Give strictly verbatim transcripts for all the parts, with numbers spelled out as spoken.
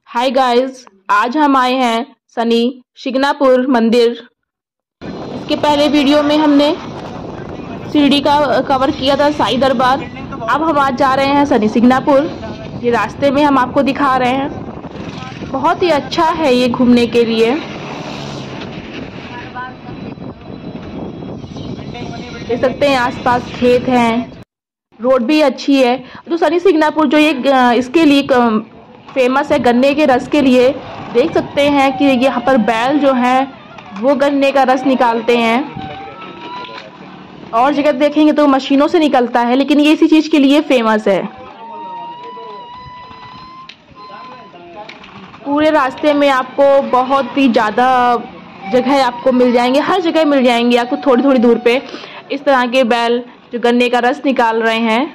Hi guys, आज हम आए हैं शनि शिंगणापुर मंदिर। इसके पहले वीडियो में हमने शिरडी का कवर किया था, साईं दरबार। अब हम आज जा रहे हैं शनि शिंगणापुर। ये रास्ते में हम आपको दिखा रहे हैं। बहुत ही अच्छा है ये घूमने के लिए। देख सकते हैं आसपास खेत हैं, रोड भी अच्छी है। तो शनि शिंगणापुर जो ये इसके लिए फेमस है गन्ने के रस के लिए। देख सकते हैं कि यहाँ पर बैल जो है वो गन्ने का रस निकालते हैं। और जगह देखेंगे तो मशीनों से निकलता है, लेकिन ये इसी चीज के लिए फेमस है। पूरे रास्ते में आपको बहुत ही ज्यादा जगह आपको मिल जाएंगे, हर जगह मिल जाएंगे आपको थोड़ी थोड़ी दूर पे इस तरह के बैल जो गन्ने का रस निकाल रहे हैं।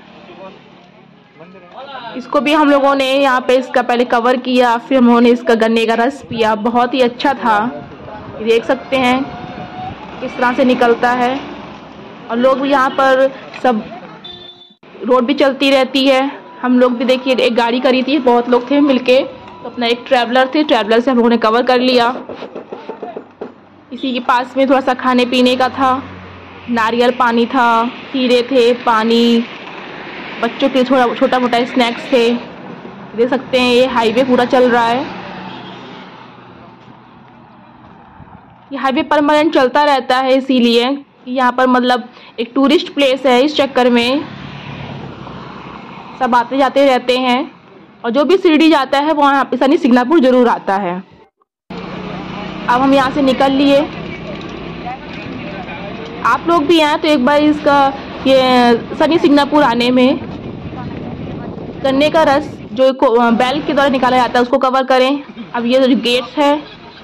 इसको भी हम लोगों ने यहाँ पे इसका पहले कवर किया, फिर हम लोगों ने इसका गन्ने का रस पिया। बहुत ही अच्छा था। देख सकते हैं किस तरह से निकलता है। और लोग भी यहाँ पर सब, रोड भी चलती रहती है। हम लोग भी देखिए एक गाड़ी करी थी, बहुत लोग थे मिलके, तो अपना एक ट्रैवलर थे, ट्रैवलर से हम लोगों ने कवर कर लिया। इसी के पास में थोड़ा सा खाने पीने का था, नारियल पानी था, खीरे थे, पानी, बच्चों के थोड़ा छोटा मोटा स्नैक्स थे। देख सकते हैं ये हाईवे पूरा चल रहा है। ये हाईवे परमानेंट चलता रहता है, इसीलिए यहाँ पर मतलब एक टूरिस्ट प्लेस है। इस चक्कर में सब आते जाते रहते हैं, और जो भी शिरडी जाता है वो यहाँ पे शनि शिंगणापुर जरूर आता है। अब हम यहाँ से निकल लिए। आप लोग भी आए तो एक बार इसका ये शनि शिंगणापुर आने में गन्ने का रस जो बैल के द्वारा निकाला जाता है उसको कवर करें। अब ये जो गेट है,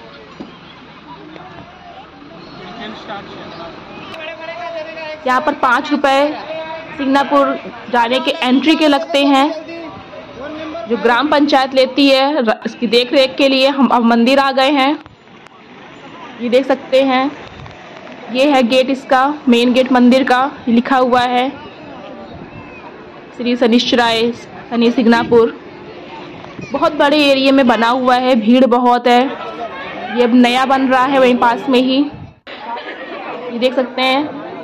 यहाँ पर पाँच रुपए शिंगणापुर जाने के एंट्री के लगते हैं, जो ग्राम पंचायत लेती है इसकी देख रेख के लिए। हम अब मंदिर आ गए हैं। ये देख सकते हैं, ये है गेट इसका, मेन गेट मंदिर का। लिखा हुआ है श्री शनिश्चराय शनि शिंगणापुर। बहुत बड़े एरिया में बना हुआ है, भीड़ बहुत है। ये अब नया बन रहा है वहीं पास में ही। ये देख सकते हैं,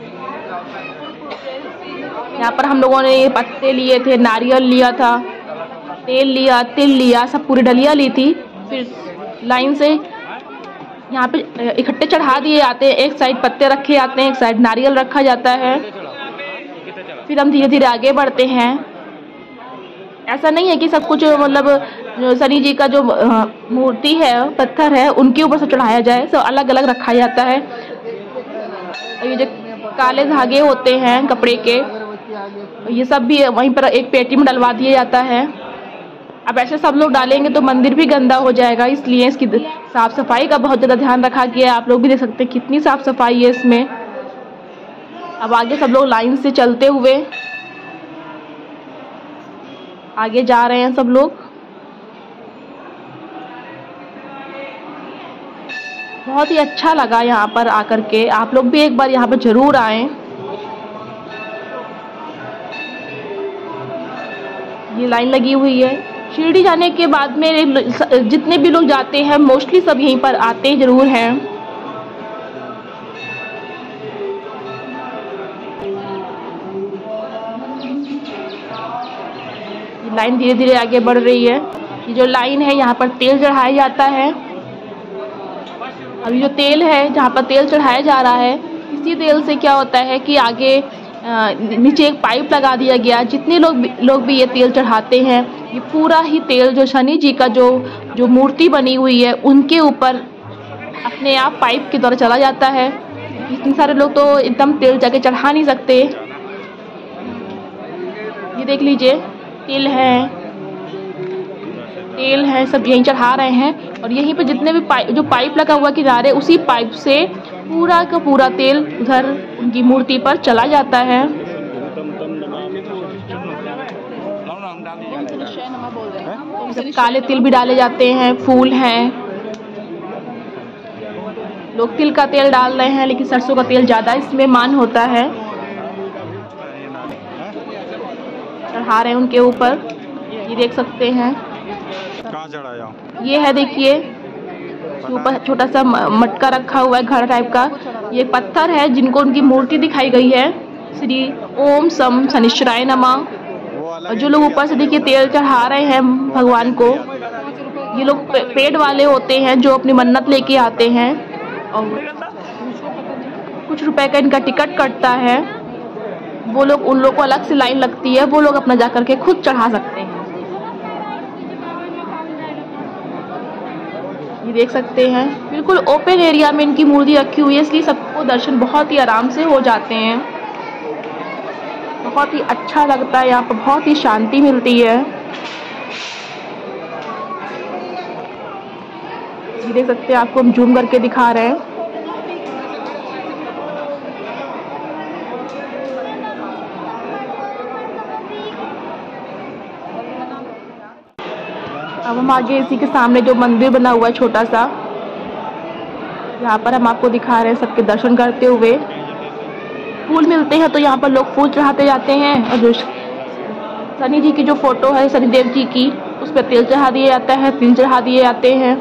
यहाँ पर हम लोगों ने ये पत्ते लिए थे, नारियल लिया था, तेल लिया, तिल लिया, सब पूरी डलिया ली थी। फिर लाइन से यहाँ पे इकट्ठे चढ़ा दिए जाते हैं। एक साइड पत्ते रखे जाते हैं, एक साइड नारियल रखा जाता है। फिर हम धीरे धीरे आगे बढ़ते हैं। ऐसा नहीं है कि सब कुछ मतलब शनि जी का जो मूर्ति है, पत्थर है, उनके ऊपर से चढ़ाया जाए। सब अलग अलग रखा जाता है। ये जो काले धागे होते हैं कपड़े के, ये सब भी वहीं पर एक पेटी में डलवा दिया जाता है। अब ऐसे सब लोग डालेंगे तो मंदिर भी गंदा हो जाएगा, इसलिए इसकी साफ सफाई का बहुत ज़्यादा ध्यान रखा गया है। आप लोग भी देख सकते हैं कितनी साफ सफाई है इसमें। अब आगे सब लोग लाइन से चलते हुए आगे जा रहे हैं सब लोग। बहुत ही अच्छा लगा यहाँ पर आकर के। आप लोग भी एक बार यहाँ पर जरूर आएं। ये लाइन लगी हुई है। शिरडी जाने के बाद में जितने भी लोग जाते हैं मोस्टली सब यहीं पर आते जरूर हैं। ये लाइन धीरे धीरे आगे बढ़ रही है। ये जो लाइन है यहाँ पर तेल चढ़ाया जाता है। अभी जो तेल है, जहाँ पर तेल चढ़ाया जा रहा है, इसी तेल से क्या होता है कि आगे नीचे एक पाइप लगा दिया गया। जितने लोग भी, लोग भी ये तेल चढ़ाते हैं, ये पूरा ही तेल जो शनि जी का जो जो मूर्ति बनी हुई है उनके ऊपर अपने आप पाइप के द्वारा चला जाता है। इतने सारे लोग तो एकदम तेल जाके चढ़ा नहीं सकते। ये देख लीजिए, तेल है, तेल है, सब यहीं चढ़ा रहे हैं। और यहीं पे जितने भी पाइप, जो पाइप लगा हुआ किनारे, उसी पाइप से पूरा का पूरा तेल उधर उनकी मूर्ति पर चला जाता है। काले तिल भी डाले जाते हैं, फूल हैं। लोग तिल का तेल डाल रहे हैं, लेकिन सरसों का तेल ज्यादा इसमें मान होता है। चढ़ा रहे हैं उनके ऊपर, ये देख सकते हैं। कहाँ चढ़ाया? ये है देखिए, ऊपर छोटा सा मटका रखा हुआ है घर टाइप का। ये पत्थर है जिनको उनकी मूर्ति दिखाई गई है, श्री ओम सम शनिश्चराय नमः। और जो लोग ऊपर से देखिए तेल चढ़ा रहे हैं भगवान को, ये लोग पे, पेड़ वाले होते हैं जो अपनी मन्नत लेके आते हैं, और कुछ रुपए का इनका टिकट कटता है। वो लोग, उन लोग को अलग से लाइन लगती है, वो लोग अपना जा करके खुद चढ़ा सकते हैं। ये देख सकते हैं बिल्कुल ओपन एरिया में इनकी मूर्ति रखी हुई है, इसलिए सबको दर्शन बहुत ही आराम से हो जाते हैं। बहुत ही अच्छा लगता है, यहाँ पर बहुत ही शांति मिलती है। ये देख सकते हैं, आपको हम जूम करके दिखा रहे हैं। अब हम आगे इसी के सामने जो मंदिर बना हुआ है छोटा सा, यहाँ पर हम आपको दिखा रहे हैं सबके दर्शन करते हुए। फूल मिलते हैं तो यहाँ पर लोग फूल चढ़ाते जाते हैं, और जो शनि जी की जो फोटो है शनिदेव जी की, उस पर तेल चढ़ा दिया जाता है, तिल चढ़ा दिए जाते हैं।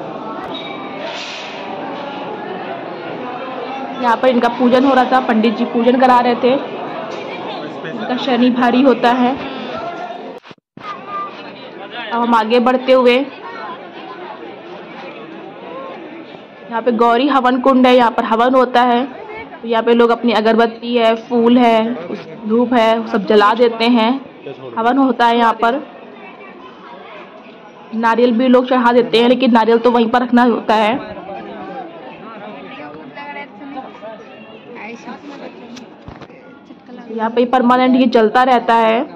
यहाँ पर इनका पूजन हो रहा था, पंडित जी पूजन करा रहे थे, इनका शनि भारी होता है। अब हम आगे बढ़ते हुए, यहाँ पे गौरी हवन कुंड है, यहाँ पर हवन होता है। तो यहाँ पे लोग अपनी अगरबत्ती है, फूल है, धूप है, सब जला देते हैं, हवन होता है। यहाँ पर नारियल भी लोग चढ़ा देते हैं, लेकिन नारियल तो वहीं पर रखना होता है। यहाँ पे परमानेंट ये जलता रहता है।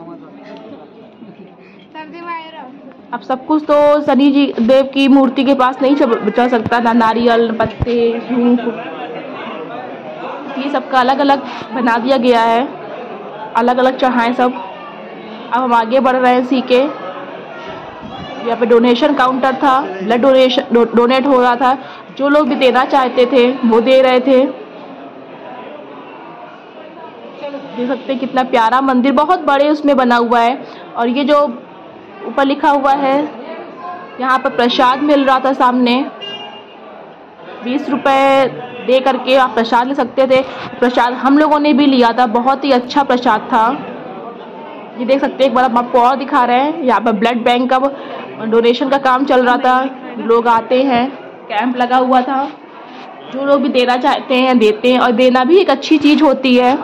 अब सब कुछ तो शनि जी देव की मूर्ति के पास नहीं चढ़ सकता, ना नारियल, पत्ते, धूप, ये सबका अलग अलग बना दिया गया है, अलग अलग चढ़ाएं सब। अब हम आगे बढ़ रहे हैं सीखे। यहाँ पे डोनेशन काउंटर था, ब्लड डोनेशन डो, डोनेट हो रहा था। जो लोग भी देना चाहते थे वो दे रहे थे। देख सकते हैं कितना प्यारा मंदिर, बहुत बड़े उसमें बना हुआ है। और ये जो ऊपर लिखा हुआ है, यहाँ पर प्रसाद मिल रहा था सामने, बीस रुपए दे करके आप प्रसाद ले सकते थे। प्रसाद हम लोगों ने भी लिया था, बहुत ही अच्छा प्रसाद था। ये देख सकते हैं, एक बार हम आपको और दिखा रहे हैं, यहाँ पर ब्लड बैंक का डोनेशन का काम चल रहा था। लोग आते हैं, कैंप लगा हुआ था, जो लोग भी देना चाहते हैं देते हैं, और देना भी एक अच्छी चीज़ होती है।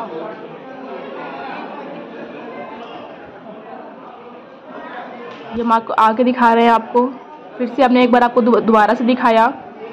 ये हम आपको आगे दिखा रहे हैं, आपको फिर से हमने एक बार आपको दोबारा से दिखाया।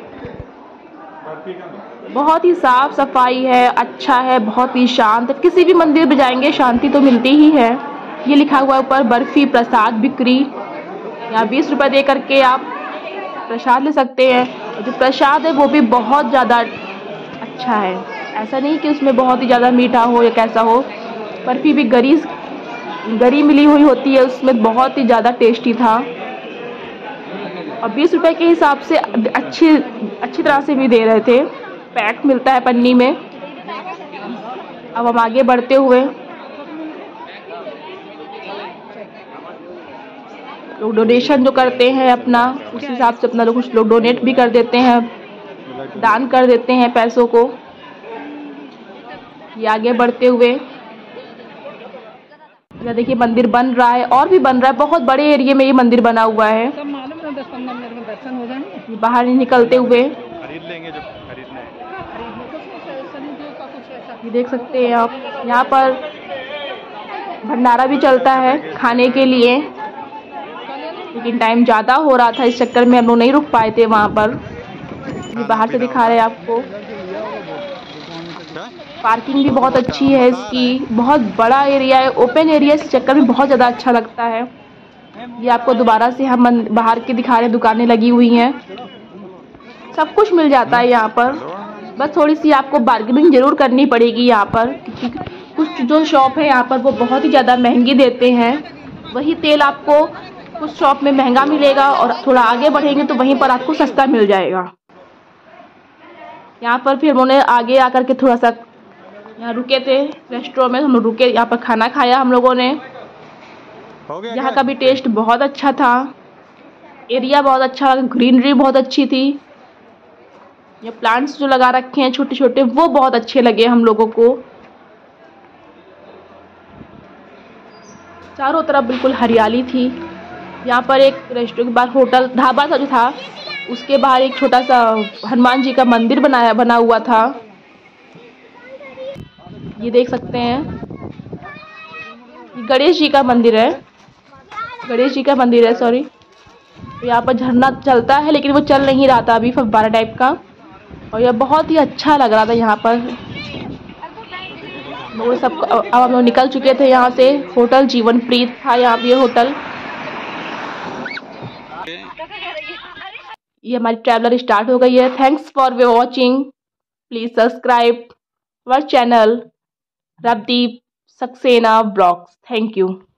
बहुत ही साफ सफाई है, अच्छा है, बहुत ही शांत। किसी भी मंदिर में जाएंगे शांति तो मिलती ही है। ये लिखा हुआ है ऊपर, बर्फी प्रसाद बिक्री। यहाँ बीस रुपए दे करके आप प्रसाद ले सकते हैं। जो प्रसाद है वो भी बहुत ज़्यादा अच्छा है, ऐसा नहीं कि उसमें बहुत ही ज़्यादा मीठा हो या कैसा हो। बर्फी भी गरी गरी मिली हुई होती है, उसमें बहुत ही ज़्यादा टेस्टी था। और बीस रुपए के हिसाब से अच्छी अच्छी तरह से भी दे रहे थे, पैक मिलता है पन्नी में। अब हम आगे बढ़ते हुए, लोग डोनेशन जो करते हैं अपना, उस हिसाब से अपना लोग कुछ लोग डोनेट भी कर देते हैं, दान कर देते हैं पैसों को। ये आगे बढ़ते हुए, या देखिए मंदिर बन रहा है और भी बन रहा है, बहुत बड़े एरिया में ये मंदिर बना हुआ है। बाहर निकलते हुए खरीद लेंगे जो खरीदना है। ये देख सकते हैं आप, यहाँ पर भंडारा भी चलता है खाने के लिए, लेकिन टाइम ज़्यादा हो रहा था, इस चक्कर में हम लोग नहीं रुक पाए थे वहाँ पर। ये बाहर से दिखा रहे हैं आपको। पार्किंग भी बहुत अच्छी है इसकी, बहुत बड़ा एरिया है, ओपन एरिया, इस चक्कर में बहुत ज़्यादा अच्छा लगता है। ये आपको दोबारा से हम बाहर के दिखा रहे हैं, दुकानें लगी हुई हैं, सब कुछ मिल जाता है यहाँ पर। बस थोड़ी सी आपको बार्गेनिंग जरूर करनी पड़ेगी यहाँ पर, क्योंकि कुछ जो शॉप है यहाँ पर वो बहुत ही ज़्यादा महंगी देते हैं। वही तेल आपको कुछ शॉप में महंगा मिलेगा, और थोड़ा आगे बढ़ेंगे तो वहीं पर आपको सस्ता मिल जाएगा। यहाँ पर फिर उन्होंने आगे आकर के थोड़ा सा यहाँ रुके थे रेस्टोरेंट में, हम लोग रुके, यहाँ पर खाना खाया हम लोगों ने। यहाँ का भी टेस्ट बहुत अच्छा था। एरिया बहुत अच्छा लगा, ग्रीनरी बहुत अच्छी थी। ये प्लांट्स जो लगा रखे हैं छोटे छोटे वो बहुत अच्छे लगे हम लोगों को। चारों तरफ बिल्कुल हरियाली थी। यहाँ पर एक रेस्टोरेंट के बाहर होटल ढाबा सा जो था उसके बाहर एक छोटा सा हनुमान जी का मंदिर बनाया बना हुआ था। ये देख सकते हैं, ये गणेश जी का मंदिर है, गणेश जी का मंदिर है सॉरी। यहाँ पर झरना चलता है लेकिन वो चल नहीं रहा था अभी, फव्वारा टाइप का, और यह बहुत ही अच्छा लग रहा था यहाँ पर। लोग सब अब हम लोग निकल चुके थे यहाँ से। होटल जीवन प्रीत था यहाँ पे होटल। ये हमारी ट्रैवलर स्टार्ट हो गई है। Thanks for watching, please subscribe our channel Ravdeep Saxena vlogs. Thank you.